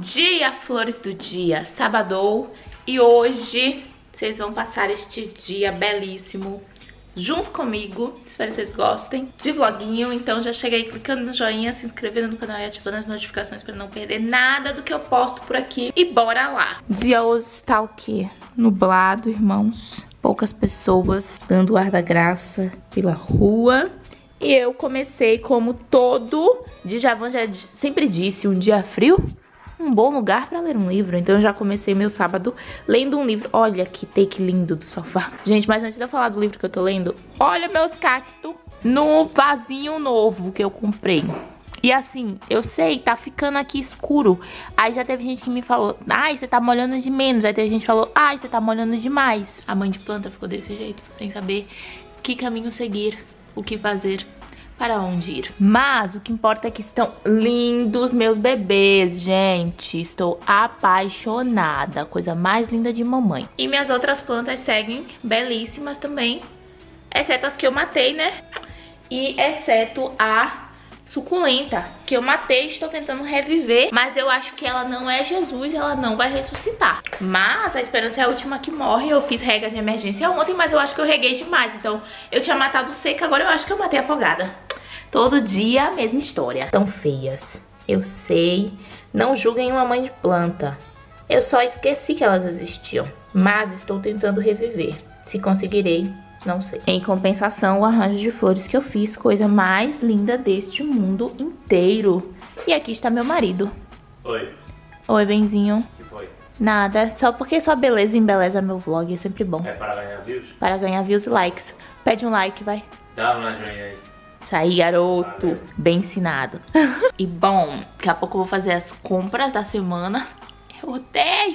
dia, flores do dia, sabadou, e hoje vocês vão passar este dia belíssimo junto comigo. Espero que vocês gostem de vloguinho. Então já chega aí clicando no joinha, se inscrevendo no canal e ativando as notificações para não perder nada do que eu posto por aqui. E bora lá! O dia hoje está o quê? Nublado, irmãos. Poucas pessoas dando ar da graça pela rua. E eu comecei, como todo Djavan já sempre disse, um dia frio, um bom lugar pra ler um livro. Então eu já comecei meu sábado lendo um livro. Olha que take lindo do sofá. Gente, mas antes de eu falar do livro que eu tô lendo, olha meus cactos no vasinho novo que eu comprei. E assim, eu sei, tá ficando aqui escuro. Aí já teve gente que me falou, ai, você tá molhando de menos. Aí teve gente que falou, ai, você tá molhando demais. A mãe de planta ficou desse jeito, sem saber que caminho seguir, o que fazer, para onde ir. Mas o que importa é que estão lindos meus bebês, gente. Estou apaixonada. Coisa mais linda de mamãe. E minhas outras plantas seguem belíssimas também. Exceto as que eu matei, né? E exceto a suculenta, que eu matei, estou tentando reviver. Mas eu acho que ela não é Jesus, ela não vai ressuscitar. Mas a esperança é a última que morre. Eu fiz rega de emergência ontem, mas eu acho que eu reguei demais. Então eu tinha matado seca, agora eu acho que eu matei afogada. Todo dia a mesma história. Tão feias, eu sei. Não julguem uma mãe de planta. Eu só esqueci que elas existiam. Mas estou tentando reviver. Se conseguirei, não sei. Em compensação, o arranjo de flores que eu fiz, coisa mais linda deste mundo inteiro. E aqui está meu marido. Oi. Oi, benzinho. O que foi? Nada, só porque sua beleza embeleza meu vlog, é sempre bom. É para ganhar views? Para ganhar views e likes. Pede um like, vai. Dá uma joinha aí. Isso aí, garoto. Valeu. Bem ensinado. E bom, daqui a pouco eu vou fazer as compras da semana. Eu odeio,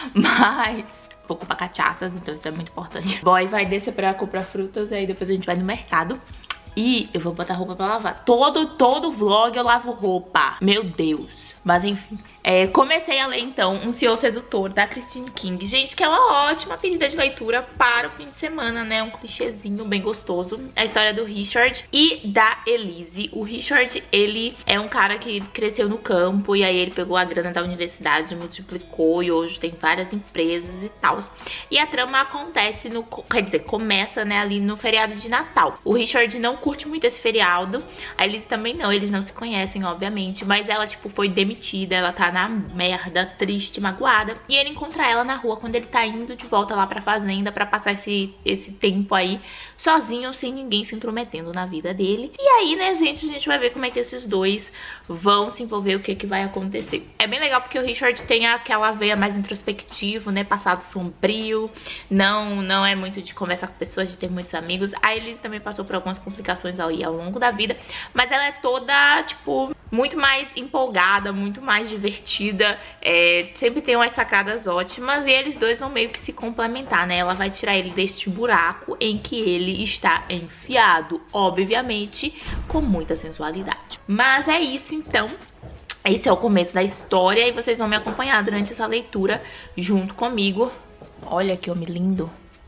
mas vou comprar cachaças, então isso é muito importante. Boy vai descer pra comprar frutas, aí depois a gente vai no mercado. E eu vou botar roupa pra lavar. Todo vlog eu lavo roupa. Meu Deus. Mas enfim, comecei a ler então Um CEO Sedutor, da Christine King. Gente, que é uma ótima pedida de leitura para o fim de semana, né? Um clichêzinho bem gostoso. A história do Richard e da Elise. O Richard, ele é um cara que cresceu no campo, e aí ele pegou a grana da universidade, multiplicou, e hoje tem várias empresas e tal. E a trama acontece quer dizer, começa, né, ali no feriado de Natal. O Richard não curte muito esse feriado, a Elise também não, eles não se conhecem, obviamente, mas ela, tipo, foi demitida, ela tá na merda, triste, magoada, e ele encontra ela na rua quando ele tá indo de volta lá pra fazenda pra passar esse tempo aí sozinho, sem ninguém se intrometendo na vida dele. E aí, né, gente, a gente vai ver como é que esses dois vão se envolver, o que que vai acontecer. É bem legal porque o Richard tem aquela veia mais introspectivo, né, passado sombrio, não é muito de conversar com pessoas, de ter muitos amigos. A Elise também passou por algumas complicações aí ao longo da vida, mas ela é toda, tipo, muito mais empolgada, muito mais divertida, sempre tem umas sacadas ótimas, e eles dois vão meio que se complementar, né? Ela vai tirar ele deste buraco em que ele está enfiado, obviamente, com muita sensualidade. Mas é isso, então. Esse é o começo da história, e vocês vão me acompanhar durante essa leitura junto comigo. Olha que homem lindo.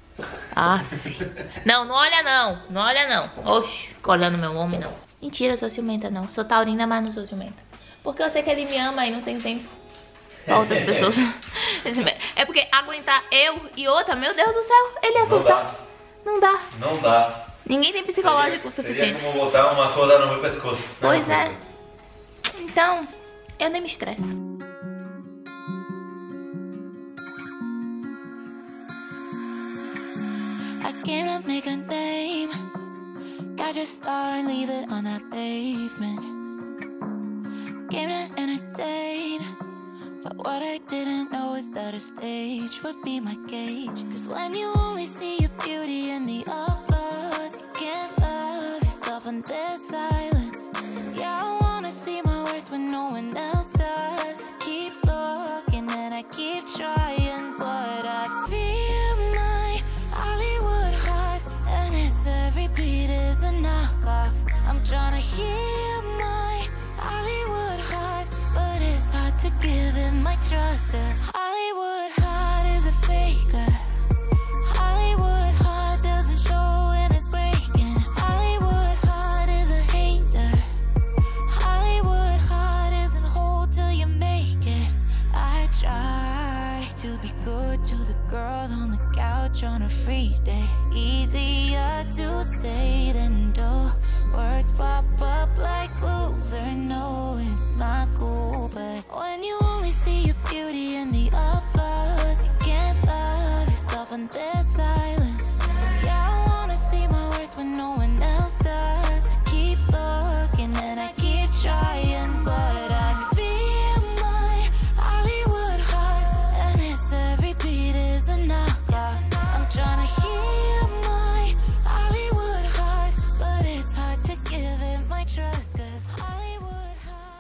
Não olha não, não olha não. Oxi, fica olhando meu homem não. Mentira, eu sou ciumenta não. Sou taurina, mas não sou ciumenta. Porque eu sei que ele me ama e não tem tempo pra outras pessoas. É porque aguentar eu e outra, meu Deus do céu, ele ia surtar. Não dá. Não dá. Ninguém tem psicológico suficiente. Seria como botar uma corda no meu pescoço. Pois é. Então, eu nem me estresso. I came to make a name. Got your star and leave it on that pavement. Came to entertain, but what I didn't know is that a stage would be my gauge. Cause when you only see your beauty in the applause, you can't love yourself in this silence. And yeah, I wanna see my worth when no one else does. I keep looking and I keep trying, but I feel my Hollywood heart, and it's every beat is a knockoff. I'm trying to heal my Hollywood heart, but it's hard to give it my trust. Cause Hollywood heart is a faker. Hollywood heart doesn't show when it's breaking. Hollywood heart is a hater. Hollywood heart isn't whole till you make it. be good to the girl on the couch on a free day. Easier to say than do. Words pop up like loser. No, it's not cool, but when you only see your beauty in the applause, you can't love yourself in their silence. Yeah, I wanna see my worth when no one else does. I keep looking and I keep trying, but I feel my Hollywood heart, and it's every beat is a knockoff. I'm trying to heal my Hollywood heart, but it's hard to give it my trust, cause Hollywood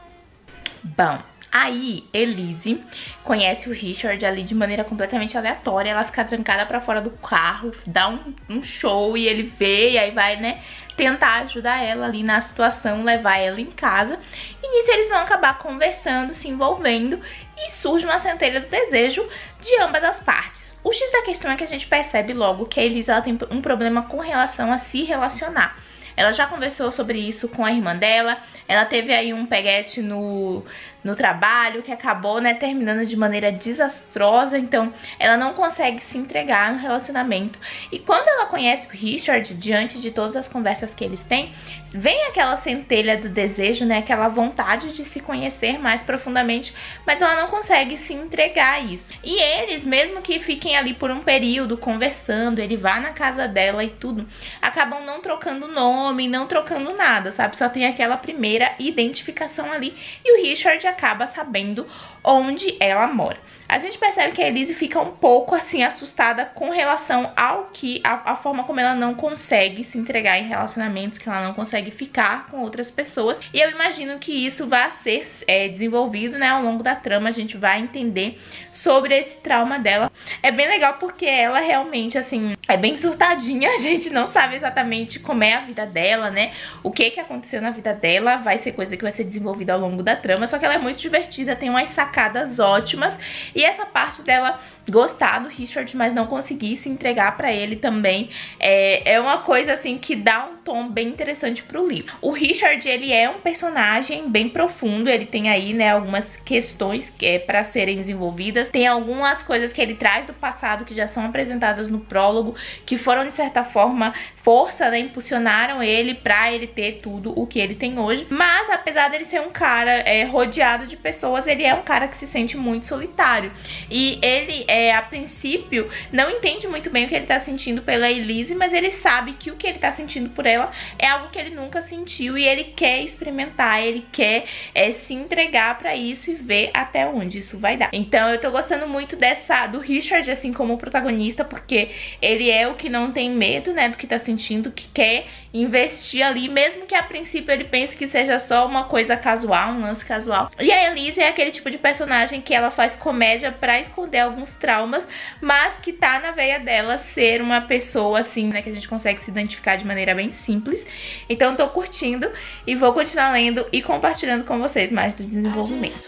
heart. Bom, aí Elise conhece o Richard ali de maneira completamente aleatória. Ela fica trancada pra fora do carro, dá um show e ele vê, e aí vai, né, tentar ajudar ela ali na situação, levar ela em casa. E nisso eles vão acabar conversando, se envolvendo, e surge uma centelha do desejo de ambas as partes. O X da questão é que a gente percebe logo que a Elise ela tem um problema com relação a se relacionar. Ela já conversou sobre isso com a irmã dela. Ela teve aí um peguete no trabalho que acabou, né, terminando de maneira desastrosa. Então ela não consegue se entregar no relacionamento. E quando ela conhece o Richard, diante de todas as conversas que eles têm, vem aquela centelha do desejo, né, aquela vontade de se conhecer mais profundamente, mas ela não consegue se entregar a isso. E eles, mesmo que fiquem ali por um período conversando, ele vá na casa dela e tudo, acabam não trocando nome, não trocando nada, sabe? Só tem aquela primeira identificação ali e o Richard acaba sabendo onde ela mora. A gente percebe que a Elise fica um pouco assim assustada com relação ao que a forma como ela não consegue se entregar em relacionamentos, que ela não consegue ficar com outras pessoas. E eu imagino que isso vai ser desenvolvido, né, ao longo da trama. A gente vai entender sobre esse trauma dela. É bem legal porque ela realmente, assim, é bem surtadinha. A gente não sabe exatamente como é a vida dela, né, o que aconteceu na vida dela. Vai ser coisa que vai ser desenvolvida ao longo da trama. Só que ela é muito divertida, tem umas sacadas ótimas. E essa parte dela gostar do Richard, mas não conseguir se entregar pra ele também é uma coisa assim que dá um tom bem interessante pro livro. O Richard, ele é um personagem bem profundo. Ele tem aí, né, algumas questões pra serem desenvolvidas. Tem algumas coisas que ele traz do passado que já são apresentadas no prólogo, que foram de certa forma força, né, impulsionaram ele pra ele ter tudo o que ele tem hoje. Mas apesar dele ser um cara rodeado de pessoas, ele é um cara que se sente muito solitário. E ele, a princípio, não entende muito bem o que ele tá sentindo pela Elise, mas ele sabe que o que ele tá sentindo por ela é algo que ele nunca sentiu e ele quer experimentar, ele quer se entregar pra isso e ver até onde isso vai dar. Então eu tô gostando muito do Richard, assim, como protagonista, porque ele é o que não tem medo, né, do que tá sentindo, que quer investir ali, mesmo que a princípio ele pense que seja só uma coisa casual, um lance casual. E a Elise é aquele tipo de personagem que ela faz comédia pra esconder alguns traumas, mas que tá na veia dela ser uma pessoa assim, né, que a gente consegue se identificar de maneira bem simples. Então eu tô curtindo e vou continuar lendo e compartilhando com vocês mais do desenvolvimento.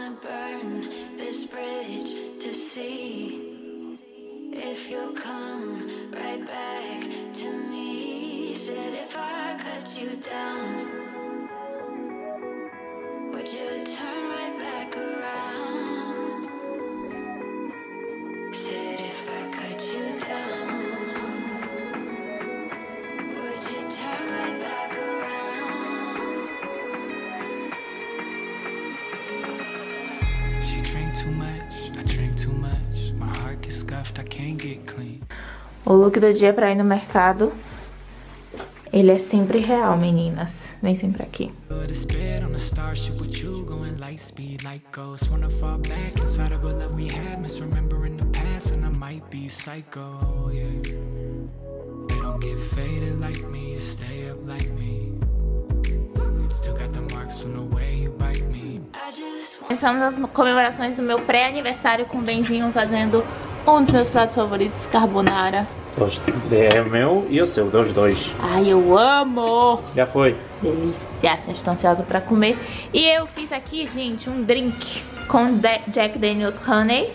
O look do dia pra ir no mercado, ele é sempre real, meninas. Vem sempre aqui. Começamos as comemorações do meu pré-aniversário com o Benzinho fazendo um dos meus pratos favoritos, carbonara. É o meu e o seu, dos dois. Ai, eu amo! Já foi. Delícia, já estou ansiosa pra comer. E eu fiz aqui, gente, um drink com Jack Daniel's Honey,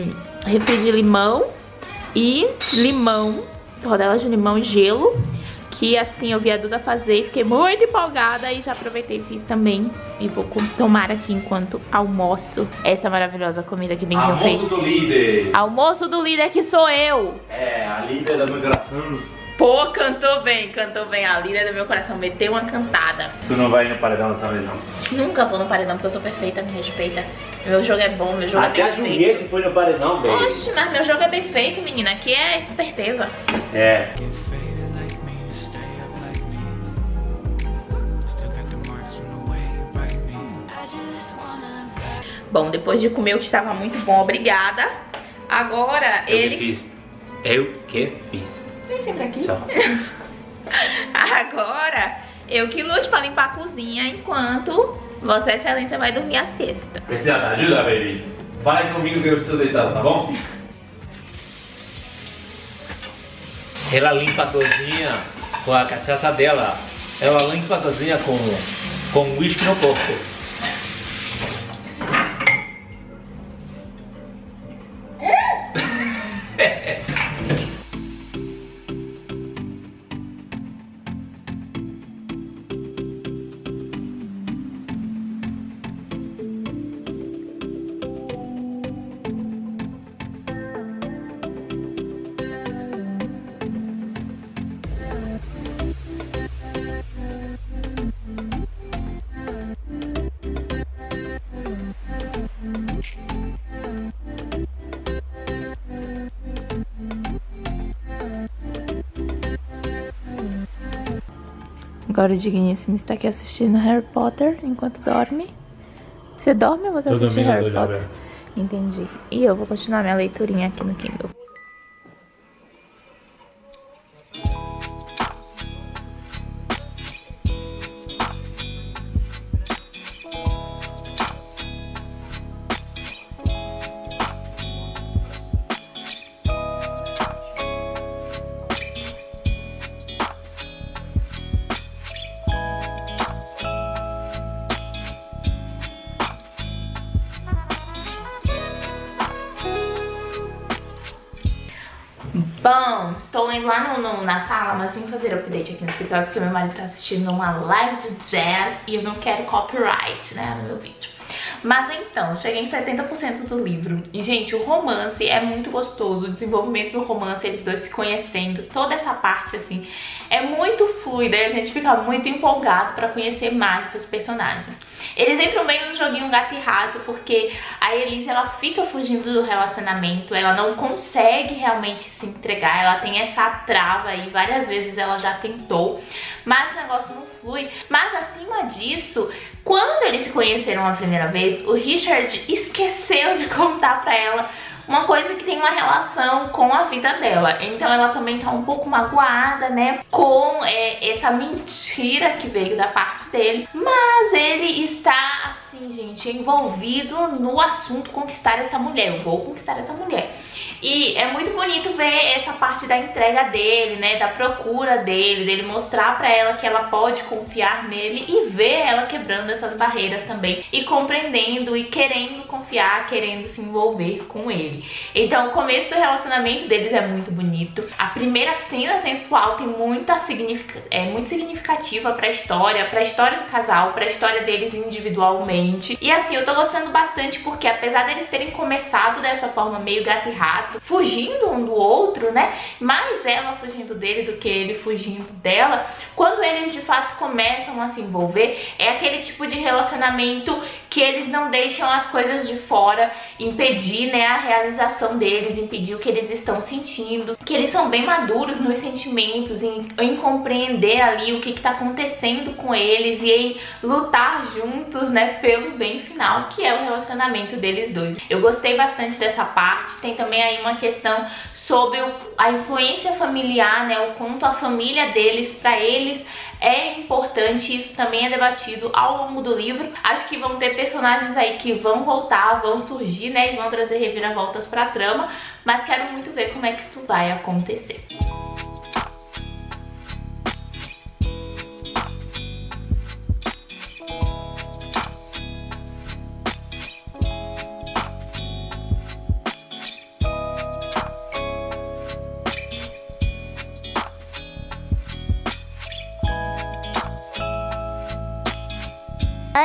refri de limão e limão, rodelas de limão e gelo, que assim eu vi a Duda fazer e fiquei muito empolgada e já aproveitei e fiz também. E vou tomar aqui enquanto almoço essa maravilhosa comida que Benzinho fez. Almoço do líder. Almoço do líder que sou eu. É, a líder do meu coração. Pô, cantou bem. A líder do meu coração meteu uma cantada. Tu não vai no paredão dessa vez, não? Nunca vou no paredão porque eu sou perfeita, me respeita. Meu jogo é bom, meu jogo Até é bem a feito. Juliette foi no paredão, velho. Oxe, mas meu jogo é bem feito, menina. Aqui é esperteza. É. Bom, depois de comer o que estava muito bom, obrigada. Agora Eu que fiz. Vem sempre aqui. Tchau. Agora eu que luto pra limpar a cozinha enquanto Vossa Excelência vai dormir a siesta. Precisa de ajuda, baby? Fala aí comigo que eu estou deitado, tá bom? Ela limpa a cozinha com a cachaça dela. Ela limpa a cozinha com whisky no corpo. Agora o digníssimo está aqui assistindo Harry Potter enquanto dorme. Você dorme ou você assiste Harry Potter? Entendi. E eu vou continuar minha leiturinha aqui no Kindle. Bom, estou indo lá na sala, mas vim fazer update aqui no escritório porque meu marido tá assistindo uma live de jazz e eu não quero copyright, né, no meu vídeo. Mas então, cheguei em 70% do livro. E, gente, o romance é muito gostoso. O desenvolvimento do romance, eles dois se conhecendo, toda essa parte, assim, é muito fluida e a gente fica muito empolgado pra conhecer mais dos personagens. Eles entram meio no joguinho gato e rato, porque a Elise, ela fica fugindo do relacionamento, ela não consegue realmente se entregar, ela tem essa trava aí, várias vezes ela já tentou, mas o negócio não flui. Mas acima disso, quando eles se conheceram a primeira vez, o Richard esqueceu de contar pra ela uma coisa que tem uma relação com a vida dela. Então ela também tá um pouco magoada, né, com essa mentira que veio da parte dele. Mas ele está, assim, gente, envolvido no assunto conquistar essa mulher. Eu vou conquistar essa mulher. E é muito bonito ver essa parte da entrega dele, né, da procura dele mostrar pra ela que ela pode confiar nele e ver ela quebrando essas barreiras também e compreendendo e querendo confiar, querendo se envolver com ele. Então o começo do relacionamento deles é muito bonito. A primeira cena sensual tem muito significativa pra história do casal, pra história deles individualmente. E assim, eu tô gostando bastante porque apesar deles terem começado dessa forma meio gato e rato, fugindo um do outro, né, mais ela fugindo dele do que ele fugindo dela, quando eles de fato começam a se envolver, é aquele tipo de relacionamento que eles não deixam as coisas de fora impedir, né, a realização deles, impedir o que eles estão sentindo, que eles são bem maduros nos sentimentos, em compreender ali o que tá acontecendo com eles e em lutar juntos, né, pelo bem final, que é o relacionamento deles dois. Eu gostei bastante dessa parte. Tem também aí uma questão sobre a influência familiar, né, o quanto a família deles, pra eles, é importante. Isso também é debatido ao longo do livro. Acho que vão ter personagens aí que vão voltar, vão surgir, né, e vão trazer reviravoltas pra trama, mas quero muito ver como é que isso vai acontecer.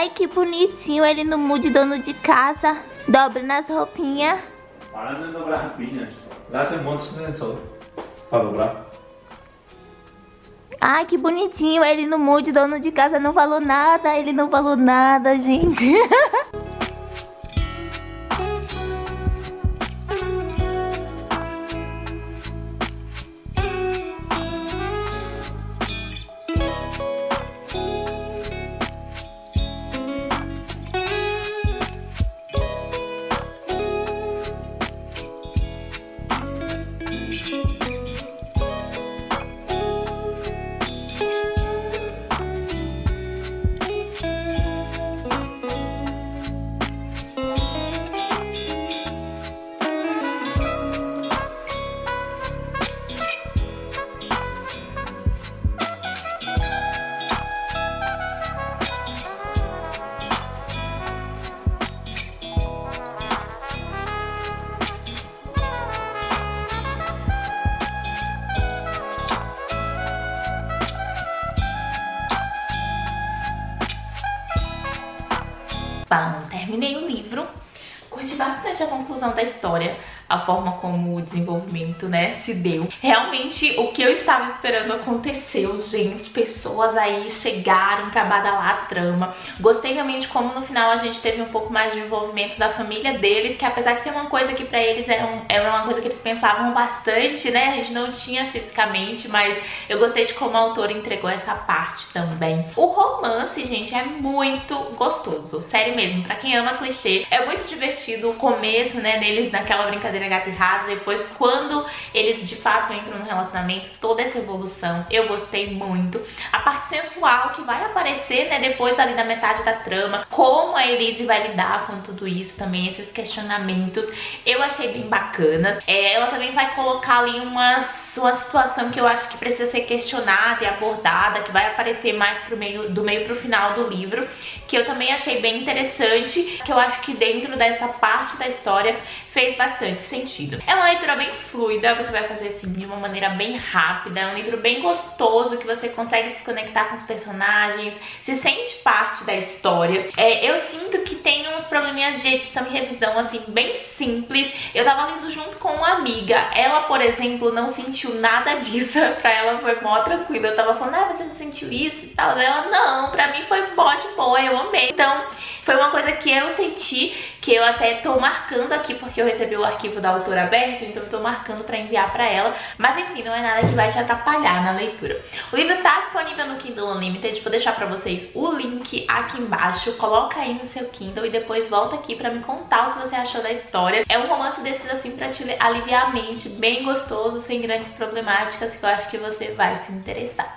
Ai, que bonitinho ele no mood dono de casa. Dobra nas roupinhas. Para de dobrar roupinhas. Lá tem um monte de lençol para dobrar. Ai, que bonitinho ele no mood dono de casa. Não falou nada, ele não falou nada, gente. Bom, terminei o livro, curti bastante a conclusão da história, a forma como o desenvolvimento, né, se deu. Realmente, o que eu estava esperando aconteceu, gente. Pessoas aí chegaram pra badalar a trama. Gostei realmente como no final a gente teve um pouco mais de envolvimento da família deles, que apesar de ser uma coisa que pra eles era uma coisa que eles pensavam bastante, né, a gente não tinha fisicamente, mas eu gostei de como a autora entregou essa parte também. O romance, gente, é muito gostoso, sério mesmo, pra quem ama clichê, é muito divertido o começo, né, deles naquela brincadeira gato e rato, depois quando eles de fato entram no relacionamento, toda essa evolução, eu gostei muito. A parte sensual que vai aparecer, né, depois ali da metade da trama, como a Elise vai lidar com tudo isso também, esses questionamentos, eu achei bem bacanas. Ela também vai colocar ali uma situação que eu acho que precisa ser questionada e abordada, que vai aparecer mais do meio pro final do livro, que eu também achei bem interessante, que eu acho que dentro dessa parte da história fez bastante sentido. É uma leitura bem fluida, você vai fazer assim de uma maneira bem rápida, é um livro bem gostoso, que você consegue se conectar com os personagens, se sente parte da história. Eu sinto que tem uns probleminhas de edição e revisão assim bem simples. Eu tava lendo junto com uma amiga, ela por exemplo não sentiu nada disso, pra ela foi mó tranquilo. Eu tava falando, você não sentiu isso e tal? Ela, não, pra mim foi mó de boa, eu amei. Então foi uma coisa que eu senti, que eu até tô marcando aqui, porque eu recebi o arquivo da autora aberto, então eu tô marcando pra enviar pra ela. Mas enfim, não é nada que vai te atrapalhar na leitura. O livro tá disponível no Kindle Unlimited, vou deixar pra vocês o link aqui embaixo. Coloca aí no seu Kindle e depois volta aqui pra me contar o que você achou da história. É um romance desses assim pra te aliviar a mente, bem gostoso, sem grandes problemáticas, que eu acho que você vai se interessar.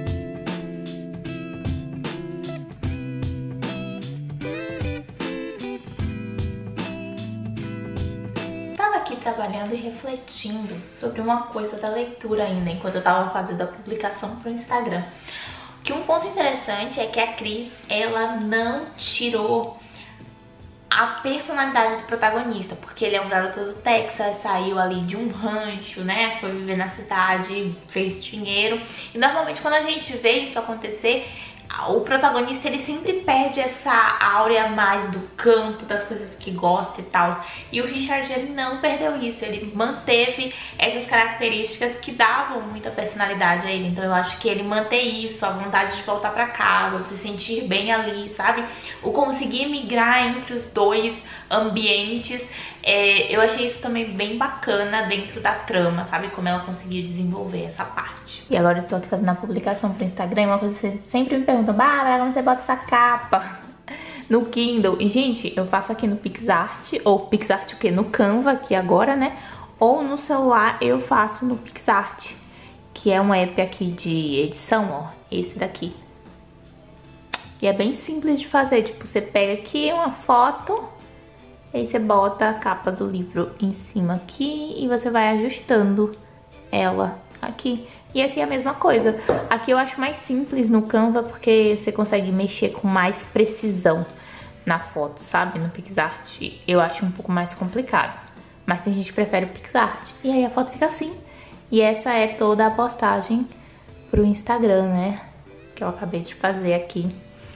Aqui trabalhando e refletindo sobre uma coisa da leitura ainda, enquanto eu tava fazendo a publicação pro Instagram. Que um ponto interessante é que a Cris, ela não tirou a personalidade do protagonista, porque ele é um garoto do Texas, saiu ali de um rancho, né, foi viver na cidade, fez dinheiro, e normalmente quando a gente vê isso acontecer, o protagonista ele sempre perde essa áurea mais do campo, das coisas que gosta e tal. E o Richard ele não perdeu isso, ele manteve essas características que davam muita personalidade a ele. Então eu acho que ele manter isso, a vontade de voltar pra casa, o se sentir bem ali, sabe? O conseguir migrar entre os dois ambientes, eu achei isso também bem bacana dentro da trama, sabe? Como ela conseguiu desenvolver essa parte. E agora eu estou aqui fazendo a publicação pro Instagram, uma coisa que vocês sempre me perguntam, Bárbara, como você bota essa capa no Kindle? E gente, eu faço aqui no PixArt, ou PixArt o quê? No Canva aqui agora, né? Ou no celular eu faço no PixArt, que é um app aqui de edição, ó, esse daqui. E é bem simples de fazer, tipo, você pega aqui uma foto, aí você bota a capa do livro em cima aqui e você vai ajustando ela aqui. E aqui é a mesma coisa. Aqui eu acho mais simples no Canva, porque você consegue mexer com mais precisão na foto, sabe? No PixArt eu acho um pouco mais complicado. Mas tem gente que prefere o PixArt. E aí a foto fica assim. E essa é toda a postagem pro Instagram, né? Que eu acabei de fazer aqui.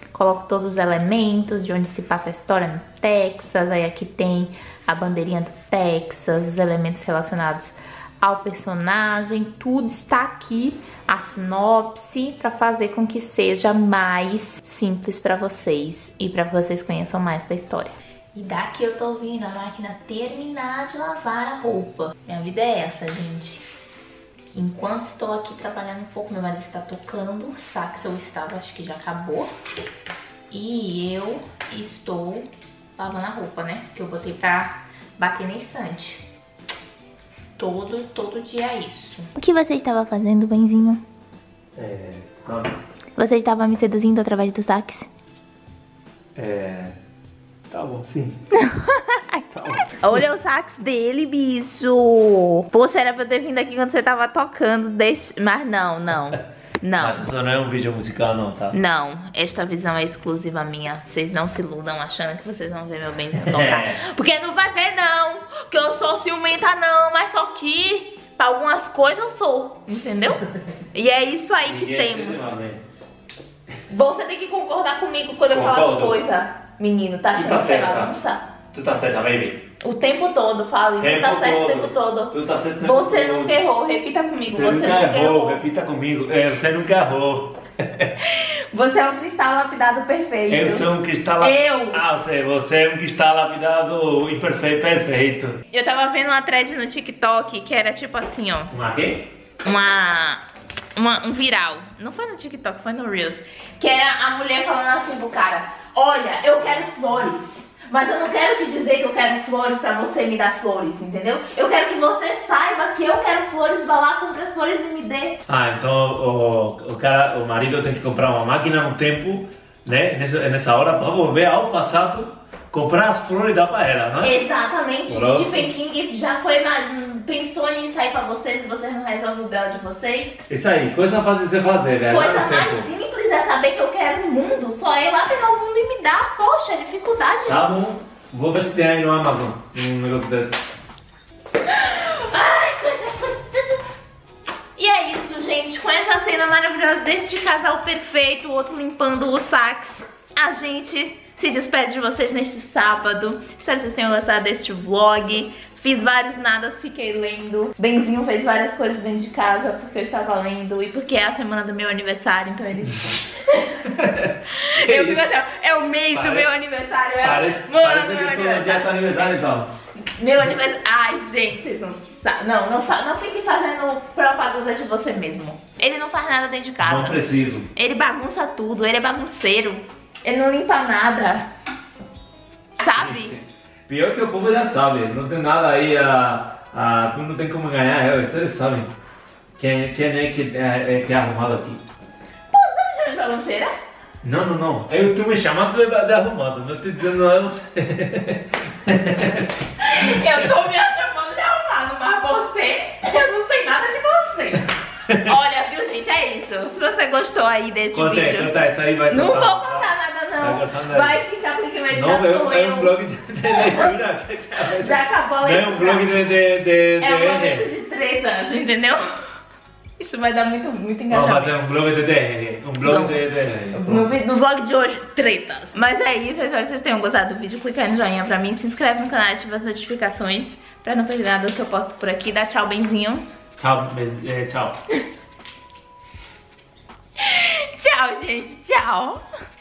coloco todos os elementos de onde se passa a história no Texas. Aí aqui tem a bandeirinha do Texas, os elementos relacionados ao personagem, tudo está aqui, a sinopse, para fazer com que seja mais simples para vocês e para que vocês conheçam mais da história. E daqui eu tô ouvindo a máquina terminar de lavar a roupa. Minha vida é essa, gente. Enquanto estou aqui trabalhando um pouco, meu marido está tocando sax, eu estava, acho que já acabou. E eu estou lavando a roupa, né? Que eu botei pra bater na estante. Todo dia é isso. O que você estava fazendo, benzinho? Você estava me seduzindo através do sax? Tá bom, sim. Tá bom. Olha o sax dele, bicho. Poxa, era pra eu ter vindo aqui quando você tava tocando. Mas não. Mas isso não é um vídeo musical não, tá? Não, esta visão é exclusiva minha. Vocês não se iludam achando que vocês vão ver meu benzinho tocar. Porque não vai ver não, que eu sou ciumenta não, mas só que pra algumas coisas eu sou, entendeu? E é isso aí que temos. Você tem que concordar comigo quando eu falo as coisas. Menino, tá achando que você vai bagunçar? Tu tá certa, baby. O tempo todo, fala. Tu tá certo o tempo todo. Tu tá certo. Você nunca errou, repita comigo. Você nunca errou, repita comigo. Você nunca errou. Você é um cristal lapidado perfeito. Eu sou um cristal lapidado. Você é um cristal lapidado imperfeito, perfeito. Eu tava vendo uma thread no TikTok que era tipo assim, ó. Uma quê? Um viral. Não foi no TikTok, foi no Reels. Que era a mulher falando assim pro cara: olha, eu quero flores, mas eu não quero te dizer que eu quero flores pra você me dar flores, entendeu? Eu quero que você saiba que eu quero flores, vá lá, compre as flores e me dê. Então o marido tem que comprar uma máquina no tempo, né? Nessa hora, pra volver ao passado, comprar as flores e dar pra ela, não é? Exatamente. Stephen King já pensou nisso aí pra vocês e vocês não resolvem o belo de vocês. Isso aí, coisa fácil de você fazer, velho. Coisa mais simples é saber que eu quero o mundo. Só ir lá pegar o mundo e me dar. Poxa, dificuldade. Tá bom. Vou ver se tem aí no Amazon um negócio desse. E é isso, gente. Com essa cena maravilhosa deste casal perfeito, o outro limpando o sax, a gente se despede de vocês neste sábado. Espero que vocês tenham gostado deste vlog. Fiz vários nadas, fiquei lendo. Benzinho fez várias coisas dentro de casa porque eu estava lendo e porque é a semana do meu aniversário, então eles... Eu fico assim, ó, é o mês do meu aniversário. Parece que todo dia é teu aniversário, então. Meu aniversário... Ai, gente, vocês não sabem. Não fique fazendo propaganda de você mesmo. Ele não faz nada dentro de casa. Não preciso. Ele bagunça tudo, ele é bagunceiro. Ele não limpa nada. Sabe? Pior que o povo já sabe, não tem nada aí tu não tem como ganhar eles sabem quem é que é arrumado aqui. Pô, você tá me chamando de bagunceira? Não, eu tô me chamando de arrumado, não tô dizendo nada, você. Eu tô me chamando de arrumado, mas você, eu não sei nada de você. Olha, viu, gente, é isso. Se você gostou aí desse vídeo... Conta, isso aí vai Não vou contar nada, não. Vai ficar porque a meditação é um blog de leitura. Já acabou a leitura. Não é um blog de é um momento de tretas, entendeu? Isso vai dar muito engajamento. Vamos fazer um blog de DR. Um blog No vlog de hoje, tretas. Mas é isso, espero que vocês tenham gostado do vídeo. Clica aí no joinha pra mim, se inscreve no canal e ativa as notificações pra não perder nada do que eu posto por aqui. Dá tchau, benzinho. Tchau. Tchau, gente. Tchau.